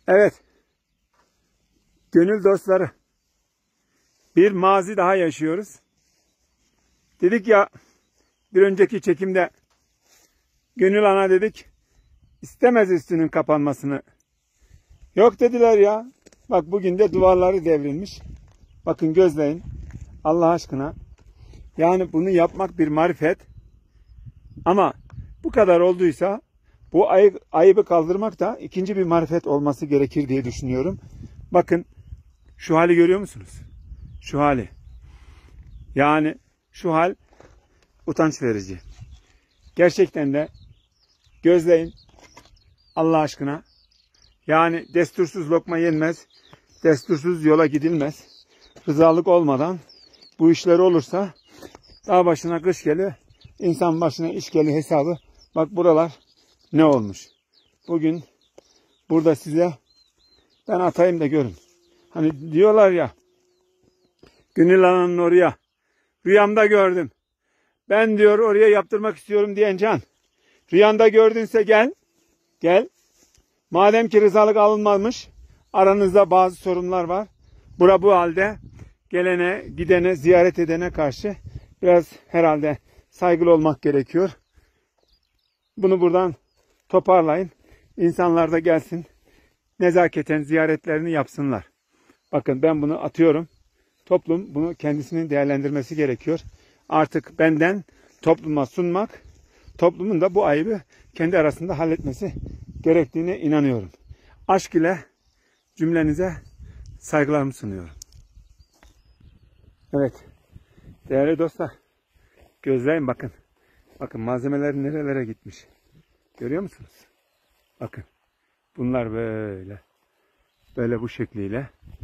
Evet, gönül dostları, bir mazi daha yaşıyoruz. Dedik ya, bir önceki çekimde Gönül Ana dedik, istemez üstünün kapanmasını. Yok dediler ya. Bak bugün de duvarları devrilmiş. Bakın gözleyin. Allah aşkına. Yani bunu yapmak bir marifet. Ama bu kadar olduysa bu ayıbı kaldırmak da ikinci bir marifet olması gerekir diye düşünüyorum. Bakın şu hali görüyor musunuz? Şu hali. Yani şu hal utanç verici. Gerçekten de gözleyin Allah aşkına. Yani destursuz lokma yenmez. Destursuz yola gidilmez. Rızalık olmadan bu işler olursa dağ başına kış geliyor. İnsan başına iş geliyor hesabı. Bak buralar ne olmuş. Bugün burada size ben atayım da görün. Hani diyorlar ya, Gönül Ana'nın oraya rüyamda gördüm. Ben diyor oraya yaptırmak istiyorum diyen can. Rüyanda gördünse gel. Gel. Madem ki rızalık alınmamış, aranızda bazı sorunlar var. Bura bu halde gelene, gidene, ziyaret edene karşı biraz herhalde saygılı olmak gerekiyor. Bunu buradan toparlayın. İnsanlar da gelsin. Nezaketen ziyaretlerini yapsınlar. Bakın ben bunu atıyorum. Toplum bunu kendisinin değerlendirmesi gerekiyor. Artık benden topluma sunmak, toplumun da bu ayıbı kendi arasında halletmesi gerektiğine inanıyorum. Aşk ile cümlenize saygılarımı sunuyorum. Evet, değerli dostlar, gözleyin bakın. Bakın malzemeler nerelere gitmiş. Görüyor musunuz? Bakın, bunlar böyle bu şekliyle